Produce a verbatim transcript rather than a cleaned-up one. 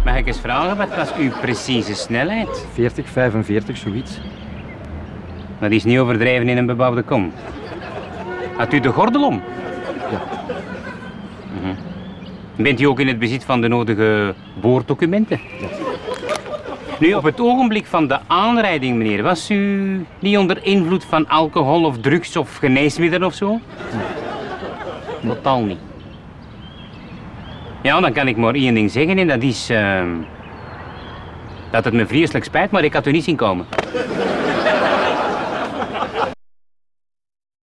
Mag ik eens vragen, wat was uw precieze snelheid? veertig, vijfenveertig, zoiets. Dat is niet overdreven in een bebouwde kom. Had u de gordel om? Ja. Uh-huh. Bent u ook in het bezit van de nodige boorddocumenten? Ja. Nu, op het ogenblik van de aanrijding, meneer, was u niet onder invloed van alcohol of drugs of geneesmiddelen of zo? Nee. Totaal niet. Ja, dan kan ik maar één ding zeggen en dat is... Uh, dat het me vreselijk spijt, maar ik had u niet zien komen.